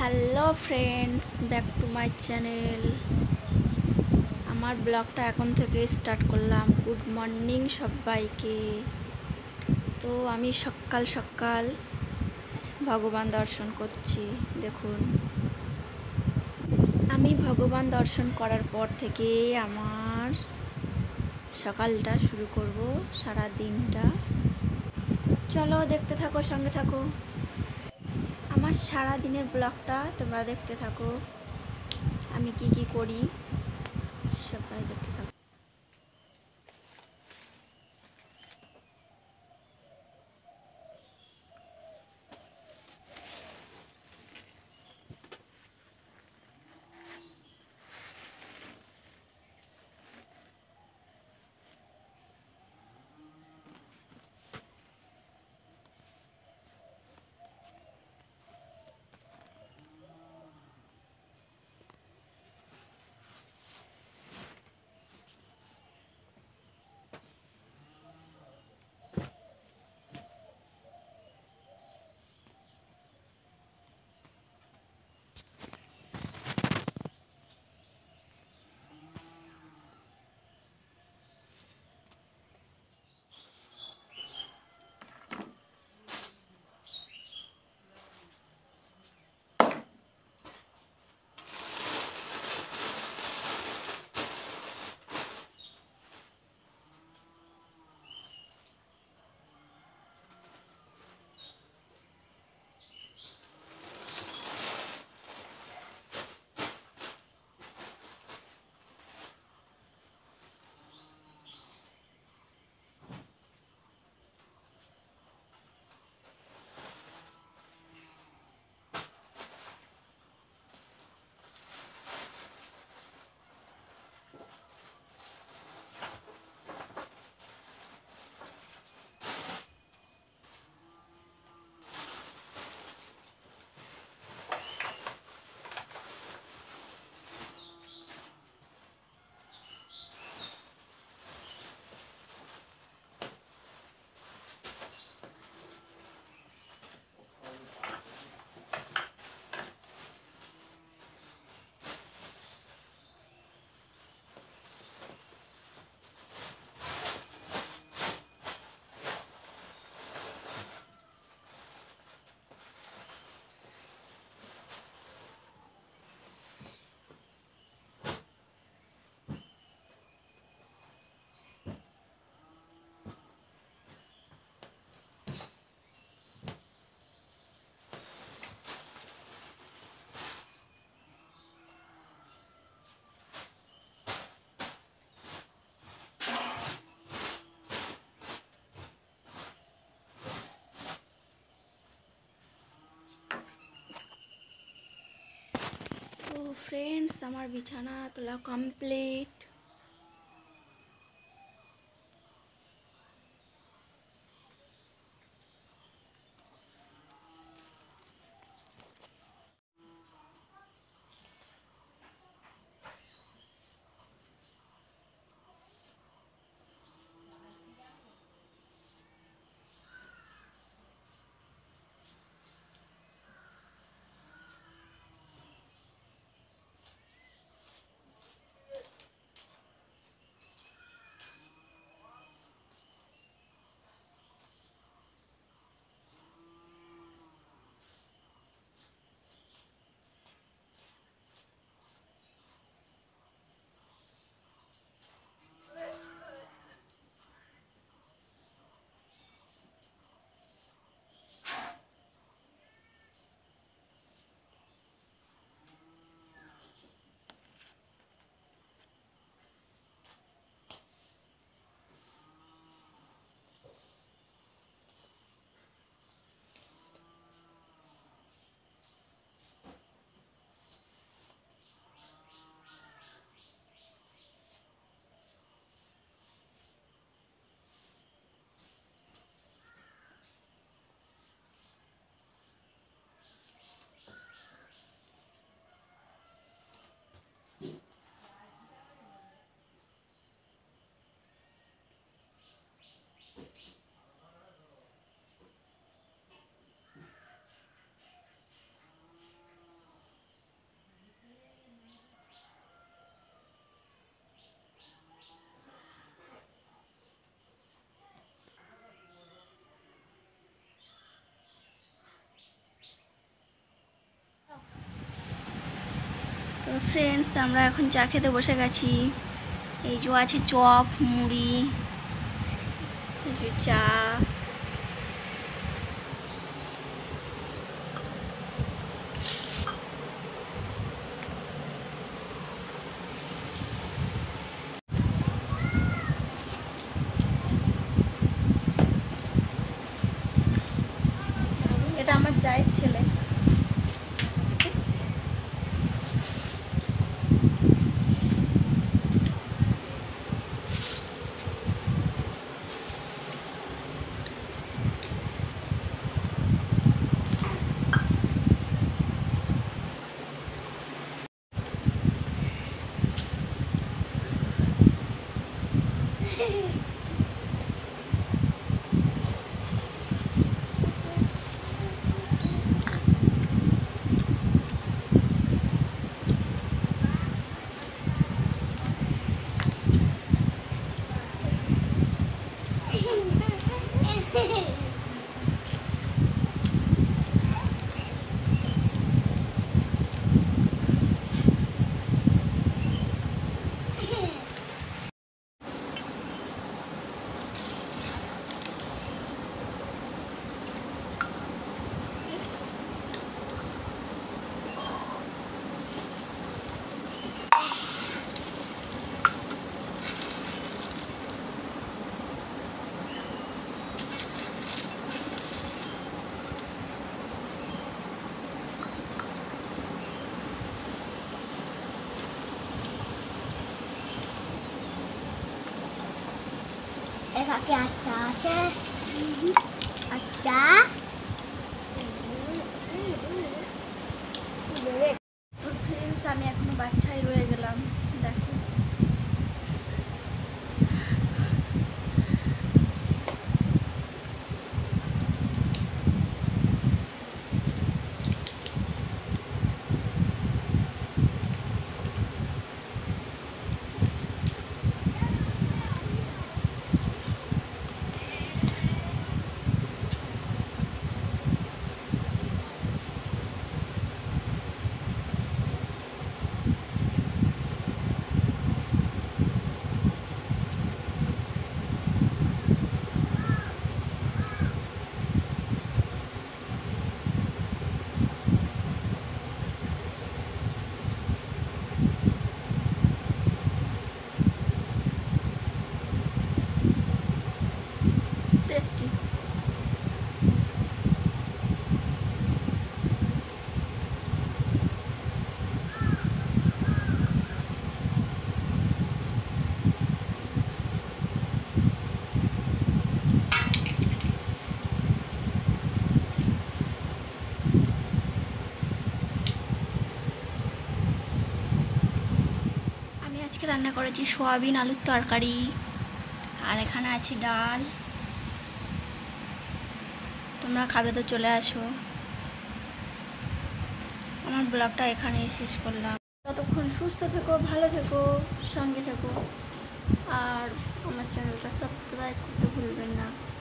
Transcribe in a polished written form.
Hello friends, back to my channel. আমার ব্লগটা এখন থেকে স্টার্ট করলাম। গুড মর্নিং সবাইকে। তো আমি সকাল সকাল ভগবান দর্শন করছি। দেখুন, আমি ভগবান দর্শন করার পর থেকে আমার সকালটা শুরু করব, সারা দিনটা। চলো দেখতে থাকো, সঙ্গে থাকো। আমার সারা দিনের ব্লগটা তোমরা দেখতে থাকো। আমি কি কি করি সবাই দেখতে থাকো। তো ফ্রেন্ডস, আমার বিছানা তোলা কমপ্লিট। ফ্রেন্ডস, আমরা এখন চা খেতে বসে গেছি। এই যে আছে চপ, মুড়ি, এই যে চা। এটা আমার জায়ের ছেলে। pakai acar aja. Acar. তো ফ্রেন্ডস, আমি এখনো বাচ্চাই রয়ে গেলাম। দেখো টেস্টি। আমি আজকে রান্না করেছি সোয়াবিন আলুর তরকারি, আর এখানে আছে ডাল। তোমরা খাবে তো চলে আসো। আমার ব্লগটা এখানেই শেষ করলাম। ততক্ষণ সুস্থ থেকো, ভালো থেকো, সঙ্গে থেকো, আর আমার চ্যানেলটা সাবস্ক্রাইব করতে ভুলবেন না।